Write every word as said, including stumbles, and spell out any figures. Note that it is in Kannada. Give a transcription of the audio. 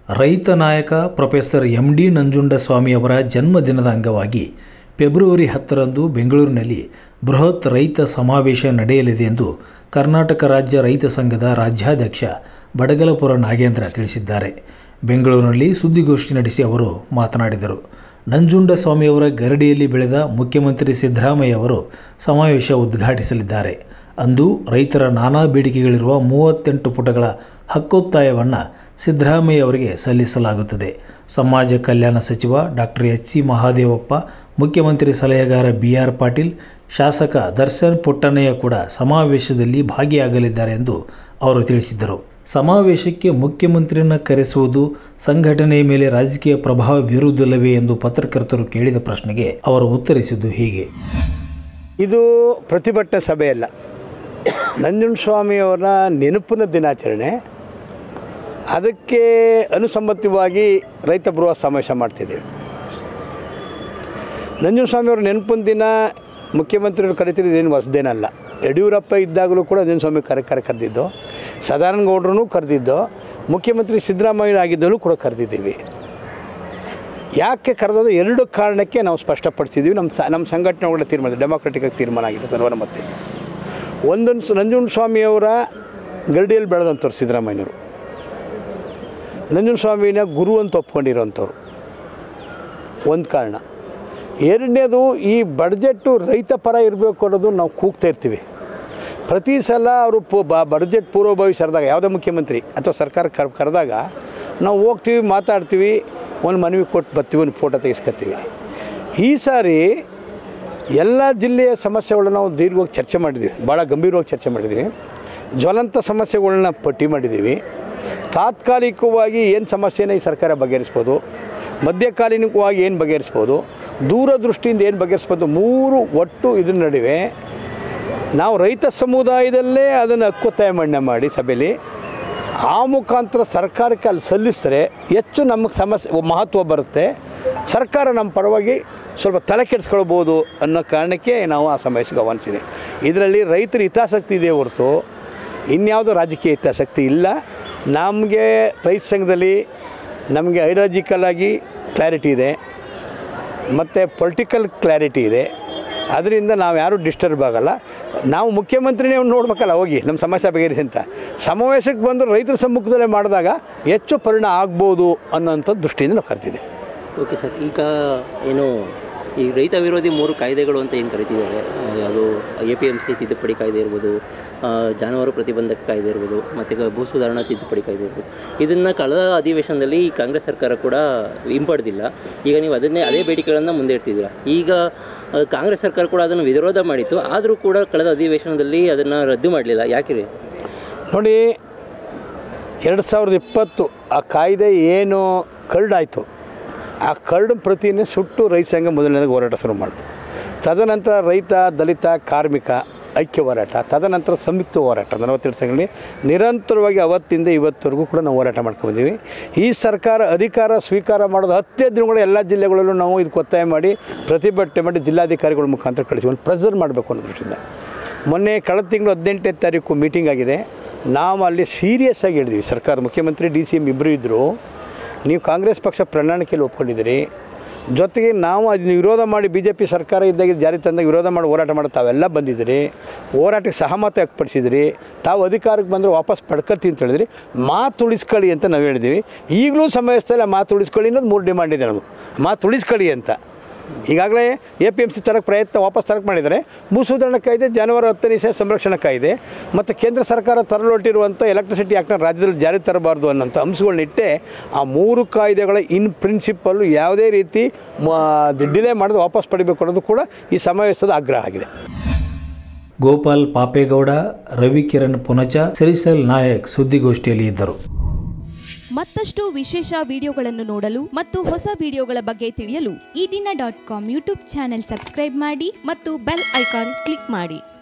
ರೈತ ನಾಯಕ ಪ್ರೊಫೆಸರ್ ಎಂ ಡಿ ನಂಜುಂಡಸ್ವಾಮಿಯವರ ಜನ್ಮದಿನದ ಅಂಗವಾಗಿ ಫೆಬ್ರವರಿ ಹತ್ತರಂದು ಬೆಂಗಳೂರಿನಲ್ಲಿ ಬೃಹತ್ ರೈತ ಸಮಾವೇಶ ನಡೆಯಲಿದೆ ಎಂದು ಕರ್ನಾಟಕ ರಾಜ್ಯ ರೈತ ಸಂಘದ ರಾಜ್ಯಾಧ್ಯಕ್ಷ ಬಡಗಲಪುರ ನಾಗೇಂದ್ರ ತಿಳಿಸಿದ್ದಾರೆ. ಬೆಂಗಳೂರಿನಲ್ಲಿ ಸುದ್ದಿಗೋಷ್ಠಿ ನಡೆಸಿ ಅವರು ಮಾತನಾಡಿದರು. ನಂಜುಂಡಸ್ವಾಮಿಯವರ ಗರಡಿಯಲ್ಲಿ ಬೆಳೆದ ಮುಖ್ಯಮಂತ್ರಿ ಸಿದ್ದರಾಮಯ್ಯ ಅವರು ಸಮಾವೇಶ ಉದ್ಘಾಟಿಸಲಿದ್ದಾರೆ. ಅಂದು ರೈತರ ನಾನಾ ಬೇಡಿಕೆಗಳಿರುವ ಮೂವತ್ತೆಂಟು ಪುಟಗಳ ಹಕ್ಕೊತ್ತಾಯವನ್ನು ಸಿದ್ದರಾಮಯ್ಯ ಅವರಿಗೆ ಸಲ್ಲಿಸಲಾಗುತ್ತದೆ. ಸಮಾಜ ಕಲ್ಯಾಣ ಸಚಿವ ಡಾಕ್ಟರ್ ಎಚ್ ಸಿ ಮಹಾದೇವಪ್ಪ, ಮುಖ್ಯಮಂತ್ರಿ ಸಲಹೆಗಾರ ಬಿ ಆರ್ ಪಾಟೀಲ್, ಶಾಸಕ ದರ್ಶನ್ ಪುಟ್ಟಣ್ಣಯ್ಯ ಕೂಡ ಸಮಾವೇಶದಲ್ಲಿ ಭಾಗಿಯಾಗಲಿದ್ದಾರೆ ಎಂದು ಅವರು ತಿಳಿಸಿದರು. ಸಮಾವೇಶಕ್ಕೆ ಮುಖ್ಯಮಂತ್ರಿಯನ್ನು ಕರೆಸುವುದು ಸಂಘಟನೆಯ ಮೇಲೆ ರಾಜಕೀಯ ಪ್ರಭಾವ ಬೀರುವುದಿಲ್ಲವೇ ಎಂದು ಪತ್ರಕರ್ತರು ಕೇಳಿದ ಪ್ರಶ್ನೆಗೆ ಅವರು ಉತ್ತರಿಸಿದ್ದು ಹೀಗೆ. ಇದು ಪ್ರತಿಭಟನಾ ಸಭೆಯಲ್ಲ, ನಂಜುಂಡಸ್ವಾಮಿಯವರ ನೆನಪಿನ ದಿನಾಚರಣೆ. ಅದಕ್ಕೆ ಅನುಸಮ್ಮತವಾಗಿ ರೈತ ಬೃಹತ್ ಸಮಾವೇಶ ಮಾಡ್ತಿದ್ದೀವಿ. ನಂಜುಂಡಸ್ವಾಮಿಯವ್ರ ನೆನಪಿನ ದಿನ ಮುಖ್ಯಮಂತ್ರಿಗಳು ಕರಿತಿರೋದೇನು ಹೊಸದೇನಲ್ಲ. ಯಡಿಯೂರಪ್ಪ ಇದ್ದಾಗಲೂ ಕೂಡ ನಂಜುಂಡಸ್ವಾಮಿ ಕರೆ ಕರೆ ಕರೆದಿದ್ದು, ಸದಾನಂದ ಗೌಡರೂ ಕರೆದಿದ್ದು, ಮುಖ್ಯಮಂತ್ರಿ ಸಿದ್ದರಾಮಯ್ಯ ಆಗಿದ್ದಲ್ಲೂ ಕೂಡ ಕರೆದಿದ್ದೀವಿ. ಯಾಕೆ ಕರೆದೋದು ಎರಡು ಕಾರಣಕ್ಕೆ ನಾವು ಸ್ಪಷ್ಟಪಡಿಸಿದ್ದೀವಿ. ನಮ್ಮ ಸ ನಮ್ಮ ಸಂಘಟನೆ ಒಳ್ಳೆ ತೀರ್ಮಾನ, ಡೆಮಾಕ್ರೆಟಿಕ್ಕಾಗಿ ತೀರ್ಮಾನ ಆಗಿದೆ ಸರ್ವಾನುಮತ. ಒಂದೊಂದು ನಂಜುಂಡಸ್ವಾಮಿಯವರ ಗರಡಿಯಲ್ಲಿ ಬೆಳೆದಂಥವ್ರು ಸಿದ್ದರಾಮಯ್ಯನವರು, ನಂಜುಂಡಸ್ವಾಮಿನ ಗುರು ಅಂತ ಒಪ್ಕೊಂಡಿರೋಂಥವ್ರು ಒಂದು ಕಾರಣ. ಎರಡನೇದು, ಈ ಬಡ್ಜೆಟ್ಟು ರೈತ ಪರ ಇರಬೇಕು ಅನ್ನೋದು ನಾವು ಕೂಗ್ತಾ ಇರ್ತೀವಿ. ಪ್ರತಿ ಸಲ ಅವರು ಪು ಬ ಬಡ್ಜೆಟ್ ಪೂರ್ವಭಾವಿ ಸರಿದಾಗ ಯಾವುದೇ ಮುಖ್ಯಮಂತ್ರಿ ಅಥವಾ ಸರ್ಕಾರ ಕರ್ ಕರೆದಾಗ ನಾವು ಹೋಗ್ತೀವಿ, ಮಾತಾಡ್ತೀವಿ, ಒಂದು ಮನವಿ ಕೊಟ್ಟು ಬರ್ತೀವಿ, ಒಂದು ಫೋಟೋ ತೆಗೆಸ್ಕೊತೀವಿ. ಈ ಸಾರಿ ಎಲ್ಲ ಜಿಲ್ಲೆಯ ಸಮಸ್ಯೆಗಳನ್ನ ನಾವು ದೀರ್ಘವಾಗಿ ಚರ್ಚೆ ಮಾಡಿದ್ದೀವಿ, ಭಾಳ ಗಂಭೀರವಾಗಿ ಚರ್ಚೆ ಮಾಡಿದ್ದೀವಿ. ಜ್ವಲಂತ ಸಮಸ್ಯೆಗಳನ್ನ ಪಟ್ಟಿ ಮಾಡಿದ್ದೀವಿ. ತಾತ್ಕಾಲಿಕವಾಗಿ ಏನು ಸಮಸ್ಯೆನ ಈ ಸರ್ಕಾರ ಬಗೆಹರಿಸ್ಬೋದು, ಮಧ್ಯಕಾಲೀನವಾಗಿ ಏನು ಬಗೆಹರಿಸ್ಬೋದು, ದೂರದೃಷ್ಟಿಯಿಂದ ಏನು ಬಗೆಹರಿಸ್ಬೋದು, ಮೂರು ಒಟ್ಟು ಇದ್ರ ನಡುವೆ ನಾವು ರೈತ ಸಮುದಾಯದಲ್ಲೇ ಅದನ್ನು ಹಕ್ಕೊತ್ತಾಯ ಮಂಡನೆ ಮಾಡಿ ಸಭೆಯಲ್ಲಿ ಆ ಮುಖಾಂತರ ಸರ್ಕಾರಕ್ಕೆ ಅಲ್ಲಿ ಸಲ್ಲಿಸಿದ್ರೆ ಹೆಚ್ಚು ನಮಗೆ ಸಮಸ್ಯೆ ಮಹತ್ವ ಬರುತ್ತೆ, ಸರ್ಕಾರ ನಮ್ಮ ಪರವಾಗಿ ಸ್ವಲ್ಪ ತಲೆ ಕೆಡಿಸ್ಕೊಳ್ಬೋದು ಅನ್ನೋ ಕಾರಣಕ್ಕೆ ನಾವು ಆ ಸಮಾವೇಶಕ್ಕೆ ಆಹ್ವಾನಿಸಿದೆ. ಇದರಲ್ಲಿ ರೈತರ ಹಿತಾಸಕ್ತಿ ಇದೆ ಹೊರತು ಇನ್ಯಾವುದೋ ರಾಜಕೀಯ ಹಿತಾಸಕ್ತಿ ಇಲ್ಲ. ನಮಗೆ ರೈತ ಸಂಘದಲ್ಲಿ ನಮಗೆ ಐಡಿಯಾಲಜಿಕಲ್ ಆಗಿ ಕ್ಲಾರಿಟಿ ಇದೆ ಮತ್ತು ಪೊಲಿಟಿಕಲ್ ಕ್ಲಾರಿಟಿ ಇದೆ. ಅದರಿಂದ ನಾವು ಯಾರೂ ಡಿಸ್ಟರ್ಬ್ ಆಗೋಲ್ಲ. ನಾವು ಮುಖ್ಯಮಂತ್ರಿನೇ ನೋಡ್ಬೇಕಲ್ಲ ಹೋಗಿ ನಮ್ಮ ಸಮಸ್ಯೆ ಬಗೆಹರಿಸಿ ಅಂತ. ಸಮಾವೇಶಕ್ಕೆ ಬಂದು ರೈತರ ಸಮ್ಮುಖದಲ್ಲೇ ಮಾಡಿದಾಗ ಹೆಚ್ಚು ಪರಿಣಾಮ ಆಗ್ಬೋದು ಅನ್ನೋಂಥ ದೃಷ್ಟಿಯಿಂದ ನಾವು ಕರ್ತಿದ್ದೀವಿ. ಓಕೆ ಸರ್, ಈಗ ಏನು ಈ ರೈತ ವಿರೋಧಿ ಮೂರು ಕಾಯ್ದೆಗಳು ಅಂತ ಏನು ಕರಿತಿದ್ದಾರೆ, ಅದು ಎ ಪಿ ಎಮ್ ಸಿ ತಿದ್ದುಪಡಿ ಕಾಯ್ದೆ ಇರ್ಬೋದು, ಜಾನುವಾರು ಪ್ರತಿಬಂಧಕ ಕಾಯ್ದೆ ಇರ್ಬೋದು, ಮತ್ತು ಭೂ ಸುಧಾರಣಾ ತಿದ್ದುಪಡಿ ಕಾಯ್ದೆ ಇರ್ಬೋದು, ಇದನ್ನು ಕಳೆದ ಅಧಿವೇಶನದಲ್ಲಿ ಕಾಂಗ್ರೆಸ್ ಸರ್ಕಾರ ಕೂಡ ಹಿಂಪಡೆದಿಲ್ಲ. ಈಗ ನೀವು ಅದನ್ನೇ ಅದೇ ಬೇಡಿಕೆಗಳನ್ನು ಮುಂದೆ ಇಡ್ತಿದ್ದೀರಾ. ಈಗ ಕಾಂಗ್ರೆಸ್ ಸರ್ಕಾರ ಕೂಡ ಅದನ್ನು ವಿರೋಧ ಮಾಡಿತ್ತು, ಆದರೂ ಕೂಡ ಕಳೆದ ಅಧಿವೇಶನದಲ್ಲಿ ಅದನ್ನು ರದ್ದು ಮಾಡಲಿಲ್ಲ. ಯಾಕೆ ರೀ? ನೋಡಿ, ಎರಡು ಸಾವಿರದ ಇಪ್ಪತ್ತು ಆ ಕಾಯ್ದೆ ಏನು ಕರಡಾಯಿತು, ಆ ಕರಡು ಪ್ರತಿಯನ್ನೇ ಸುಟ್ಟು ರೈತ ಸಂಘ ಮೊದಲನೇದಾಗಿ ಹೋರಾಟ ಶುರು ಮಾಡಿತು. ತದನಂತರ ರೈತ, ದಲಿತ, ಕಾರ್ಮಿಕ ಐಕ್ಯ ಹೋರಾಟ, ತದನಂತರ ಸಂಯುಕ್ತ ಹೋರಾಟ ನಲವತ್ತೆರಡು ಸಂಘಗಳಲ್ಲಿ ನಿರಂತರವಾಗಿ ಅವತ್ತಿಂದ ಇವತ್ತವರೆಗೂ ಕೂಡ ನಾವು ಹೋರಾಟ ಮಾಡ್ಕೊಂಡಿದ್ದೀವಿ. ಈ ಸರ್ಕಾರ ಅಧಿಕಾರ ಸ್ವೀಕಾರ ಮಾಡೋದು ಹತ್ತೇ ದಿನಗಳು ಎಲ್ಲ ಜಿಲ್ಲೆಗಳಲ್ಲೂ ನಾವು ಇದಕ್ಕೆ ಒತ್ತಾಯ ಮಾಡಿ ಪ್ರತಿಭಟನೆ ಮಾಡಿ ಜಿಲ್ಲಾಧಿಕಾರಿಗಳ ಮುಖಾಂತರ ಕಳಿಸಿ ಒಂದು ಪ್ರೆಸರ್ ಮಾಡಬೇಕು ಅನ್ನೋ ದೃಷ್ಟಿಯಿಂದ ಮೊನ್ನೆ ಕಳೆದ ತಿಂಗಳು ಹದಿನೆಂಟನೇ ತಾರೀಕು ಮೀಟಿಂಗ್ ಆಗಿದೆ. ನಾವು ಅಲ್ಲಿ ಸೀರಿಯಸ್ ಆಗಿ ಹೇಳಿದ್ವಿ, ಸರ್ಕಾರ ಮುಖ್ಯಮಂತ್ರಿ ಡಿ ಸಿ ಎಮ್ ಇಬ್ಬರು ಇದ್ದರು, ನೀವು ಕಾಂಗ್ರೆಸ್ ಪಕ್ಷ ಪ್ರಣಾಳಿಕೆಯಲ್ಲಿ ಒಪ್ಕೊಂಡಿದ್ದೀರಿ, ಜೊತೆಗೆ ನಾವು ಅದನ್ನು ವಿರೋಧ ಮಾಡಿ ಬಿ ಜೆ ಪಿ ಸರ್ಕಾರ ಇದ್ದಾಗ ಜಾರಿ ತಂದಾಗ ವಿರೋಧ ಮಾಡಿ ಹೋರಾಟ ಮಾಡಿ ತಾವೆಲ್ಲ ಬಂದಿದ್ದೀರಿ, ಹೋರಾಟಕ್ಕೆ ಸಹಮತ ವ್ಯಕ್ತಪಡಿಸಿದಿರಿ, ತಾವು ಅಧಿಕಾರಕ್ಕೆ ಬಂದರೆ ವಾಪಸ್ ಪಡ್ಕೊಳ್ತೀವಿ ಅಂತ ಹೇಳಿದ್ರಿ, ಮಾತು ಉಳಿಸ್ಕೊಳ್ಳಿ ಅಂತ ನಾವು ಹೇಳಿದ್ದೀವಿ. ಈಗಲೂ ಸಮಾವೇಶದಲ್ಲಿ ಆ ಮಾತು ಉಳಿಸ್ಕೊಳ್ಳಿ ಅನ್ನೋದು ಮೂರು ಡಿಮಾಂಡ್ ಇದೆ ನಮಗೆ, ಮಾತು ಉಳಿಸ್ಕೊಳ್ಳಿ ಅಂತ. ಈಗಾಗಲೇ ಎ ಪಿ ಎಮ್ ಸಿ ತರಕ್ಕೆ ಪ್ರಯತ್ನ ವಾಪಸ್ ತರಕ್ಕೆ ಮಾಡಿದರೆ, ಭೂ ಸುಧಾರಣಾ ಕಾಯ್ದೆ, ಜಾನುವಾರು ಹತ್ತನೇ ಸಂರಕ್ಷಣಾ ಕಾಯ್ದೆ ಮತ್ತು ಕೇಂದ್ರ ಸರ್ಕಾರ ತರಲೊಟ್ಟಿರುವಂಥ ಎಲೆಕ್ಟ್ರಿಸಿಟಿ ಆ್ಯಕ್ಟ್ನ ರಾಜ್ಯದಲ್ಲಿ ಜಾರಿ ತರಬಾರ್ದು ಅನ್ನೋಂಥ ಅಂಶಗಳನ್ನಿಟ್ಟೆ ಆ ಮೂರು ಕಾಯ್ದೆಗಳ ಇನ್ ಪ್ರಿನ್ಸಿಪಲ್ಲು ಯಾವುದೇ ರೀತಿ ಡಿಲೇ ಮಾಡೋದು ವಾಪಸ್ ಪಡಿಬೇಕು ಅನ್ನೋದು ಕೂಡ ಈ ಸಮಾವೇಶದ ಆಗ್ರಹ ಆಗಿದೆ. ಗೋಪಾಲ್ ಪಾಪೇಗೌಡ, ರವಿಕಿರಣ್ ಪುನಚ, ಶ್ರೀಸಲ್ ನಾಯಕ್ ಸುದ್ದಿಗೋಷ್ಠಿಯಲ್ಲಿ ಇದ್ದರು. ಮತ್ತಷ್ಟು ವಿಶೇಷ ವಿಡಿಯೋಗಳನ್ನು ನೋಡಲು ಮತ್ತು ಹೊಸ ವಿಡಿಯೋಗಳ ಬಗ್ಗೆ ತಿಳಿಯಲು ಈ ದಿನ dot com YouTube channel subscribe ಮಾಡಿ ಮತ್ತು ಬೆಲ್ ಐಕಾನ್ ಕ್ಲಿಕ್ ಮಾಡಿ.